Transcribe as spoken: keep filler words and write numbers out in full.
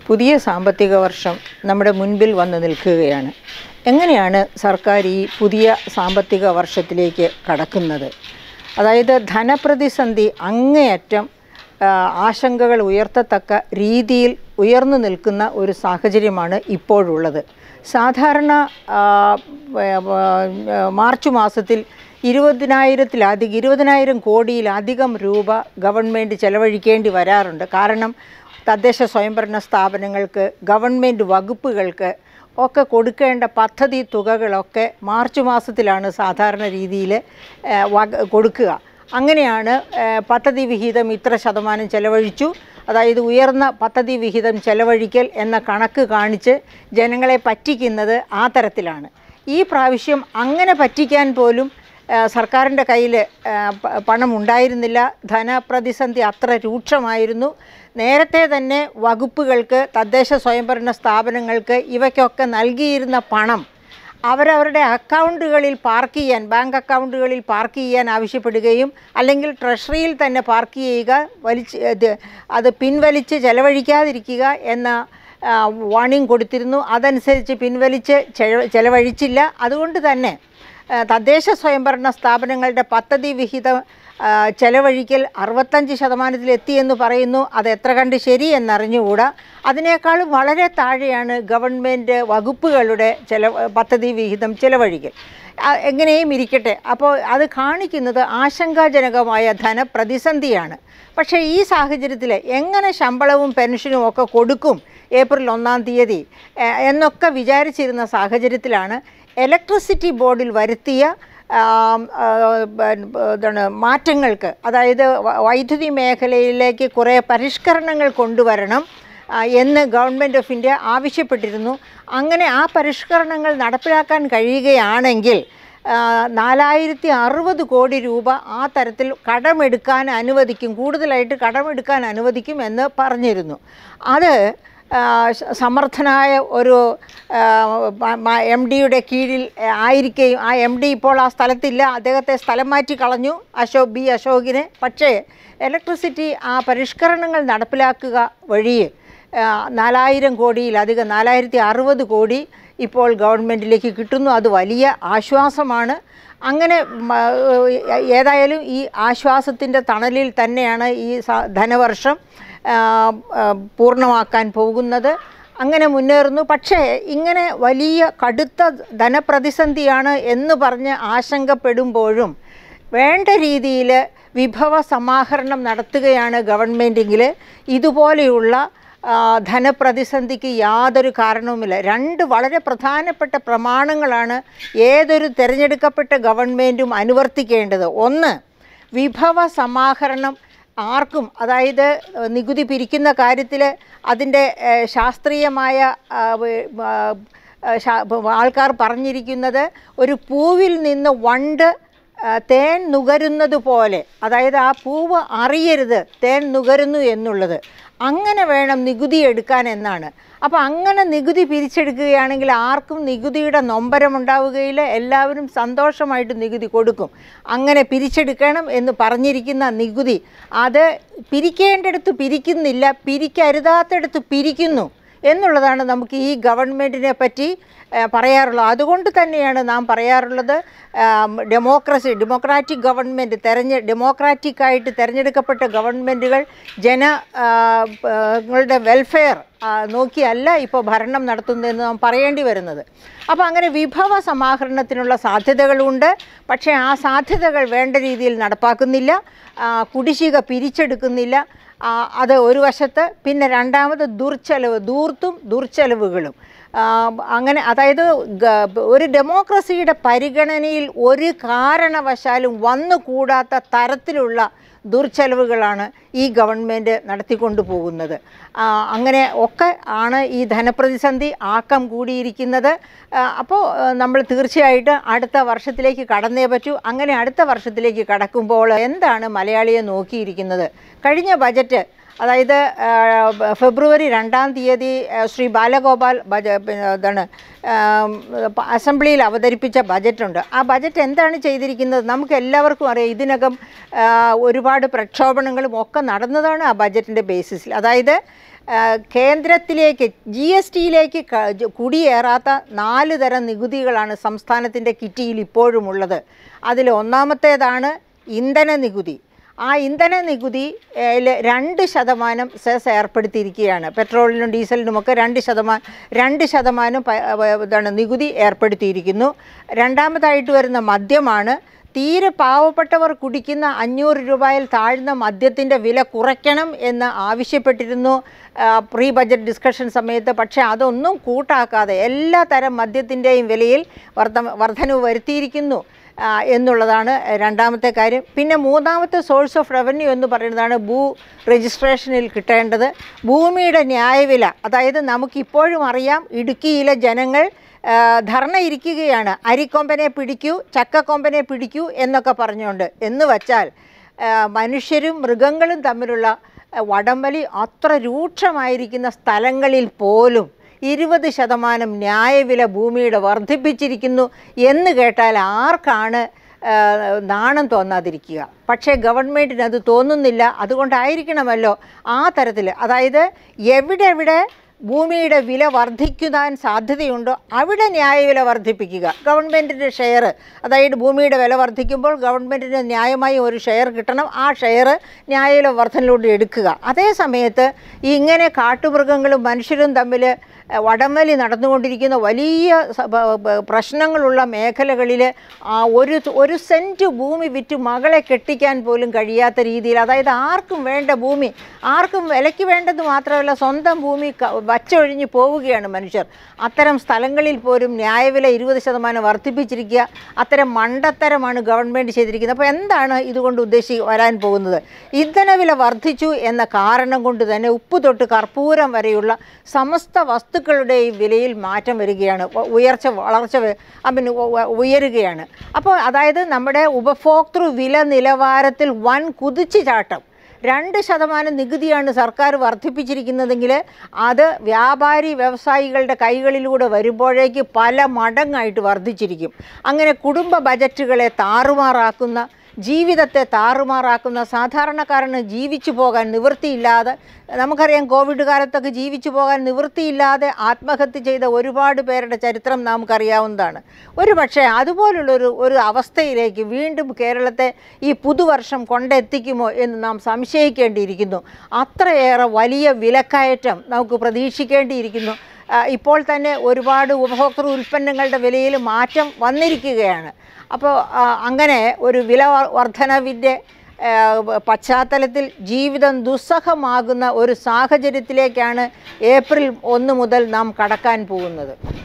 പുതിയ സാമ്പത്തിക വർഷം നമ്മുടെ മുൻപിൽ വന്നു നിൽക്കുകയാണ്. എങ്ങനെയാണ് സർക്കാർ ഈ പുതിയ സാമ്പത്തിക വർഷത്തിലേക്ക് കടക്കുന്നത്? അതായത് ധനപ്രതിസന്ധി അങ്ങേയറ്റം ആശങ്കകൾ ഉയർത്തത്തക്ക രീതിയിൽ ഉയർന്നു നിൽക്കുന്ന ഒരു സാഹചര്യമാണ് ഇപ്പോഴുള്ളത്. സാധാരണ മാർച്ച് മാസത്തിൽ ഇരുപതിനായിരത്തിലധികം ഇരുപതിനായിരം കോടിയിലധികം രൂപ ഗവൺമെൻറ് ചെലവഴിക്കേണ്ടി വരാറുണ്ട്. കാരണം തദ്ദേശ സ്വയംഭരണ സ്ഥാപനങ്ങൾക്ക്, ഗവൺമെൻറ് വകുപ്പുകൾക്ക് ഒക്കെ കൊടുക്കേണ്ട പദ്ധതി തുകകളൊക്കെ മാർച്ച് മാസത്തിലാണ് സാധാരണ രീതിയിൽ കൊടുക്കുക. അങ്ങനെയാണ് പദ്ധതി വിഹിതം ഇത്ര ശതമാനം ചെലവഴിച്ചു, അതായത് ഉയർന്ന പദ്ധതി വിഹിതം ചെലവഴിക്കൽ എന്ന കണക്ക് കാണിച്ച് ജനങ്ങളെ പറ്റിക്കുന്നത് ആ തരത്തിലാണ്. ഈ പ്രാവശ്യം അങ്ങനെ പറ്റിക്കാൻ പോലും സർക്കാരിൻ്റെ കയ്യിൽ പണം ഉണ്ടായിരുന്നില്ല. ധനപ്രതിസന്ധി അത്ര രൂക്ഷമായിരുന്നു. നേരത്തെ തന്നെ വകുപ്പുകൾക്ക്, തദ്ദേശ സ്വയംഭരണ സ്ഥാപനങ്ങൾക്ക് ഇവയ്ക്കൊക്കെ നൽകിയിരുന്ന പണം അവരവരുടെ അക്കൗണ്ടുകളിൽ പാർക്ക് ചെയ്യാൻ, ബാങ്ക് അക്കൗണ്ടുകളിൽ പാർക്ക് ചെയ്യാൻ ആവശ്യപ്പെടുകയും അല്ലെങ്കിൽ ട്രഷറിയിൽ തന്നെ പാർക്ക് ചെയ്യുക, വലിച്ച് അത് പിൻവലിച്ച് ചെലവഴിക്കാതിരിക്കുക എന്ന വാണിംഗ് കൊടുത്തിരുന്നു. അതനുസരിച്ച് പിൻവലിച്ച് ചെലവഴിച്ചില്ല. അതുകൊണ്ട് തന്നെ തദ്ദേശ സ്വയംഭരണ സ്ഥാപനങ്ങളുടെ പദ്ധതി വിഹിതം ചെലവഴിക്കൽ അറുപത്തഞ്ച് ശതമാനത്തിലെത്തിയെന്ന് പറയുന്നു. അത് എത്ര കണ്ട് ശരി എന്നറിഞ്ഞുകൂടാ. അതിനേക്കാളും വളരെ താഴെയാണ് ഗവൺമെൻറ് വകുപ്പുകളുടെ ചെല പദ്ധതി വിഹിതം ചെലവഴിക്കൽ. എങ്ങനെയും ഇരിക്കട്ടെ, അപ്പോൾ അത് കാണിക്കുന്നത് ആശങ്കാജനകമായ ധനപ്രതിസന്ധിയാണ്. പക്ഷേ ഈ സാഹചര്യത്തിൽ എങ്ങനെ ശമ്പളവും പെൻഷനും ഒക്കെ കൊടുക്കും ഏപ്രിൽ ഒന്നാം തീയതി എന്നൊക്കെ വിചാരിച്ചിരുന്ന സാഹചര്യത്തിലാണ് ഇലക്ട്രിസിറ്റി ബോർഡിൽ വരുത്തിയ എന്താണ് മാറ്റങ്ങൾക്ക്, അതായത് വൈദ്യുതി മേഖലയിലേക്ക് കുറേ പരിഷ്കരണങ്ങൾ കൊണ്ടുവരണം എന്ന് ഗവൺമെൻറ് ഓഫ് ഇന്ത്യ ആവശ്യപ്പെട്ടിരുന്നു. അങ്ങനെ ആ പരിഷ്കരണങ്ങൾ നടപ്പിലാക്കാൻ കഴിയുകയാണെങ്കിൽ നാലായിരത്തി അറുപത് കോടി രൂപ ആ തരത്തിൽ കടമെടുക്കാൻ അനുവദിക്കും, കൂടുതലായിട്ട് കടമെടുക്കാൻ അനുവദിക്കും എന്ന് പറഞ്ഞിരുന്നു. അത് സമർത്ഥനായ ഒരു എം ഡിയുടെ കീഴിൽ ആയിരിക്കുകയും ആ എം ഡി ഇപ്പോൾ ആ സ്ഥലത്തില്ല, അദ്ദേഹത്തെ സ്ഥലം മാറ്റി കളഞ്ഞു, അശോക് ബി അശോകിനെ. പക്ഷേ ഇലക്ട്രിസിറ്റി ആ പരിഷ്കരണങ്ങൾ നടപ്പിലാക്കുക വഴി നാലായിരം കോടിയിലധികം, നാലായിരത്തി അറുപത് കോടി ഇപ്പോൾ ഗവൺമെൻറ്റിലേക്ക് കിട്ടുന്നു. അത് വലിയ ആശ്വാസമാണ്. അങ്ങനെ ഏതായാലും ഈ ആശ്വാസത്തിൻ്റെ തണലിൽ തന്നെയാണ് ഈ ധനവർഷം പൂർണ്ണമാക്കാൻ പോകുന്നത്. അങ്ങനെ മുന്നേറുന്നു. പക്ഷേ ഇങ്ങനെ വലിയ കടുത്ത ധനപ്രതിസന്ധിയാണ് എന്ന് പറഞ്ഞ് ആശങ്കപ്പെടുമ്പോഴും വേണ്ട രീതിയിൽ വിഭവ സമാഹരണം നടത്തുകയാണ് ഗവൺമെൻറ്റെങ്കിൽ ഇതുപോലെയുള്ള ധനപ്രതിസന്ധിക്ക് യാതൊരു കാരണവുമില്ല. രണ്ട് വളരെ പ്രധാനപ്പെട്ട പ്രമാണങ്ങളാണ് ഏതൊരു തിരഞ്ഞെടുക്കപ്പെട്ട ഗവൺമെൻറ്റും അനുവർത്തിക്കേണ്ടത്. ഒന്ന്, വിഭവ സമാഹരണം ആർക്കും, അതായത് നികുതി പിരിക്കുന്ന കാര്യത്തിൽ അതിൻ്റെ ശാസ്ത്രീയമായ ആൾക്കാർ പറഞ്ഞിരിക്കുന്നത് ഒരു പൂവിൽ നിന്ന് വണ്ട് തേൻ നുകരുന്നത് പോലെ, അതായത് ആ പൂവ് അറിയരുത് തേൻ നുകരുന്നു എന്നുള്ളത്, അങ്ങനെ വേണം നികുതി എടുക്കാൻ എന്നാണ്. അപ്പോൾ അങ്ങനെ നികുതി പിരിച്ചെടുക്കുകയാണെങ്കിൽ ആർക്കും നികുതിയുടെ നൊമ്പരമുണ്ടാവുകയില്ല, എല്ലാവരും സന്തോഷമായിട്ട് നികുതി കൊടുക്കും. അങ്ങനെ പിരിച്ചെടുക്കണം എന്ന് പറഞ്ഞിരിക്കുന്ന നികുതി അത് പിരിക്കേണ്ടിടത്ത് പിരിക്കുന്നില്ല, പിരിക്കരുതാത്തടത്ത് പിരിക്കുന്നു എന്നുള്ളതാണ് നമുക്ക് ഈ ഗവൺമെൻറ്റിനെ പറ്റി പറയാറുള്ളത്. അതുകൊണ്ട് തന്നെയാണ് നാം പറയാറുള്ളത് ഡെമോക്രസി, ഡെമോക്രാറ്റിക് ഗവൺമെൻറ്, തെരഞ്ഞെ ഡെമോക്രാറ്റിക്കായിട്ട് തിരഞ്ഞെടുക്കപ്പെട്ട ഗവൺമെൻറ്റുകൾ ജനങ്ങളുടെ വെൽഫെയർ നോക്കിയല്ല ഇപ്പോൾ ഭരണം നടത്തുന്നതെന്ന് നാം പറയേണ്ടി വരുന്നത്. അപ്പോൾ അങ്ങനെ വിഭവ സമാഹരണത്തിനുള്ള സാധ്യതകളുണ്ട്. പക്ഷേ ആ സാധ്യതകൾ വേണ്ട രീതിയിൽ നടപ്പാക്കുന്നില്ല, കുടിശ്ശിക പിരിച്ചെടുക്കുന്നില്ല. അത് ഒരു വശത്ത്. പിന്നെ രണ്ടാമത് ദുർച്ചെലവ്, ദൂർത്തും ദുർച്ചെലവുകളും. അങ്ങനെ അതായത് ഒരു ഡെമോക്രസിയുടെ പരിഗണനയിൽ ഒരു കാരണവശാലും വന്നുകൂടാത്ത തരത്തിലുള്ള ദുർച്ചെലവുകളാണ് ഈ ഗവൺമെൻറ് നടത്തിക്കൊണ്ടു പോകുന്നത്. അങ്ങനെ ഒക്കെ ആണ് ഈ ധനപ്രതിസന്ധി ആക്കം കൂടിയിരിക്കുന്നത്. അപ്പോൾ നമ്മൾ തീർച്ചയായിട്ടും അടുത്ത വർഷത്തിലേക്ക് കടന്നേ പറ്റൂ. അങ്ങനെ അടുത്ത വർഷത്തിലേക്ക് കടക്കുമ്പോൾ എന്താണ് മലയാളിയെ നോക്കിയിരിക്കുന്നത്? കഴിഞ്ഞ ബജറ്റ്, അതായത് ഫെബ്രുവരി രണ്ടാം തീയതി ശ്രീ ബാലഗോപാൽ ബജ എന്താണ് അസംബ്ലിയിൽ അവതരിപ്പിച്ച ബജറ്റുണ്ട്. ആ ബജറ്റ് എന്താണ് ചെയ്തിരിക്കുന്നത് നമുക്ക് എല്ലാവർക്കും അറിയാം. ഇതിനകം ഒരുപാട് പ്രക്ഷോഭണങ്ങളും ഒക്കെ നടന്നതാണ് ആ ബജറ്റിൻ്റെ ബേസിസിൽ. അതായത് കേന്ദ്രത്തിലേക്ക് ജി എസ് ടിയിലേക്ക് കുടിയേറാത്ത നാല് തരം നികുതികളാണ് സംസ്ഥാനത്തിൻ്റെ കിറ്റിയിൽ ഇപ്പോഴുമുള്ളത്. അതിൽ ഒന്നാമത്തേതാണ് ഇന്ധന നികുതി. ആ ഇന്ധന നികുതി രണ്ട് ശതമാനം സെസ് ഏർപ്പെടുത്തിയിരിക്കുകയാണ്. പെട്രോളിനും ഡീസലിനുമൊക്കെ രണ്ട് ശതമാനം രണ്ട് ശതമാനം ഇതാണ് നികുതി ഏർപ്പെടുത്തിയിരിക്കുന്നു. രണ്ടാമതായിട്ട് വരുന്ന മദ്യമാണ്. തീരെ പാവപ്പെട്ടവർ കുടിക്കുന്ന അഞ്ഞൂറ് രൂപയിൽ താഴ്ന്ന മദ്യത്തിൻ്റെ വില കുറയ്ക്കണം എന്ന് ആവശ്യപ്പെട്ടിരുന്നു പ്രീ ബജറ്റ് ഡിസ്കഷൻ സമയത്ത്. പക്ഷേ അതൊന്നും കൂട്ടാക്കാതെ എല്ലാ തരം മദ്യത്തിൻ്റെയും വിലയിൽ വർധ വർധനവ് വരുത്തിയിരിക്കുന്നു എന്നുള്ളതാണ് രണ്ടാമത്തെ കാര്യം. പിന്നെ മൂന്നാമത്തെ സോഴ്സ് ഓഫ് റവന്യൂ എന്ന് പറയുന്നതാണ് ഭൂ രജിസ്ട്രേഷനിൽ കിട്ടേണ്ടത്. ഭൂമിയുടെ ന്യായവില, അതായത് നമുക്കിപ്പോഴും അറിയാം ഇടുക്കിയിലെ ജനങ്ങൾ ധർണ ഇരിക്കുകയാണ്, അരിക്കൊമ്പനെ പിടിക്കൂ ചക്കക്കൊമ്പനെ പിടിക്കൂ എന്നൊക്കെ പറഞ്ഞുകൊണ്ട്. എന്ന് വച്ചാൽ മനുഷ്യരും മൃഗങ്ങളും തമ്മിലുള്ള വടംവലി അത്ര രൂക്ഷമായിരിക്കുന്ന സ്ഥലങ്ങളിൽ പോലും ഇരുപത് ശതമാനം ന്യായവില ഭൂമിയുടെ വർദ്ധിപ്പിച്ചിരിക്കുന്നു എന്ന് കേട്ടാൽ ആർക്കാണ് നാണം തോന്നാതിരിക്കുക? പക്ഷേ ഗവൺമെൻറ്റിന് അത് തോന്നുന്നില്ല. അതുകൊണ്ടായിരിക്കണമല്ലോ ആ തരത്തിൽ, അതായത് എവിടെ എവിടെ ഭൂമിയുടെ വില വർദ്ധിക്കുവാൻ സാധ്യതയുണ്ടോ അവിടെ ന്യായവില വർദ്ധിപ്പിക്കുക. ഗവൺമെൻറ്റിൻ്റെ ഷെയർ, അതായത് ഭൂമിയുടെ വില വർദ്ധിക്കുമ്പോൾ ഗവൺമെൻറ്റിന് ന്യായമായി ഒരു ഷെയർ കിട്ടണം. ആ ഷെയർ ന്യായവില വർധനയിലൂടെ എടുക്കുക. അതേ സമയത്ത് ഇങ്ങനെ കാട്ടുമൃഗങ്ങളും മനുഷ്യരും തമ്മിൽ വടംവലി നടന്നുകൊണ്ടിരിക്കുന്ന വലിയ പ്രശ്നങ്ങളുള്ള മേഖലകളിൽ ഒരു ഒരു സെൻറ്റ് ഭൂമി വിറ്റ് മകളെ കെട്ടിക്കാൻ പോലും കഴിയാത്ത രീതിയിൽ, അതായത് ആർക്കും വേണ്ട ഭൂമി, ആർക്കും വിലയ്ക്ക് വേണ്ടത് മാത്രമല്ല സ്വന്തം ഭൂമി വച്ചൊഴിഞ്ഞ് പോവുകയാണ് മനുഷ്യർ. അത്തരം സ്ഥലങ്ങളിൽ പോലും ന്യായവില ഇരുപത് ശതമാനം വർദ്ധിപ്പിച്ചിരിക്കുക. അത്തരം മണ്ടത്തരമാണ് ഗവൺമെൻറ് ചെയ്തിരിക്കുന്നത്. അപ്പോൾ എന്താണ് ഇതുകൊണ്ട് ഉദ്ദേശി വരാൻ പോകുന്നത്? ഇന്ധനവില വർദ്ധിച്ചു എന്ന കാരണം കൊണ്ട് തന്നെ ഉപ്പ് തൊട്ട് കർപ്പൂരം വരെയുള്ള സമസ്ത വസ്തുക്കളുടെയും വിലയിൽ മാറ്റം വരികയാണ്, ഉയർച്ച വളർച്ച പിന്നെ ഉയരുകയാണ്. അപ്പോൾ അതായത് നമ്മുടെ ഉപഭോക്തൃ വില നിലവാരത്തിൽ വൻ കുതിച്ചു ചാട്ടം. രണ്ട് ശതമാനം നികുതിയാണ് സർക്കാർ വർദ്ധിപ്പിച്ചിരിക്കുന്നതെങ്കിൽ അത് വ്യാപാരി വ്യവസായികളുടെ കൈകളിലൂടെ വരുമ്പോഴേക്ക് പല മടങ്ങായിട്ട് വർദ്ധിച്ചിരിക്കും. അങ്ങനെ കുടുംബ ബജറ്റുകളെ താറുമാറാക്കുന്ന, ജീവിതത്തെ താറുമാറാക്കുന്ന, സാധാരണക്കാരന് ജീവിച്ചു പോകാൻ നിവൃത്തിയില്ലാതെ, നമുക്കറിയാം കോവിഡ് കാലത്തൊക്കെ ജീവിച്ചു പോകാൻ നിവൃത്തിയില്ലാതെ ആത്മഹത്യ ചെയ്ത ഒരുപാട് പേരുടെ ചരിത്രം നമുക്കറിയാവുന്നതാണ്. ഒരു പക്ഷേ അതുപോലുള്ളൊരു ഒരു അവസ്ഥയിലേക്ക് വീണ്ടും കേരളത്തെ ഈ പുതുവർഷം കൊണ്ടെത്തിക്കുമോ എന്ന് നാം സംശയിക്കേണ്ടിയിരിക്കുന്നു. അത്രയേറെ വലിയ വിലക്കയറ്റം നമുക്ക് പ്രതീക്ഷിക്കേണ്ടിയിരിക്കുന്നു. ഇപ്പോൾ തന്നെ ഒരുപാട് ഉപഭോക്തൃ ഉൽപ്പന്നങ്ങളുടെ വിലയിൽ മാറ്റം വന്നിരിക്കുകയാണ്. അപ്പോൾ അങ്ങനെ ഒരു വില വർധനവിൻ്റെ പശ്ചാത്തലത്തിൽ ജീവിതം ദുസ്സഹമാകുന്ന ഒരു സാഹചര്യത്തിലേക്കാണ് ഏപ്രിൽ ഒന്ന് മുതൽ നാം കടക്കാൻ പോകുന്നത്.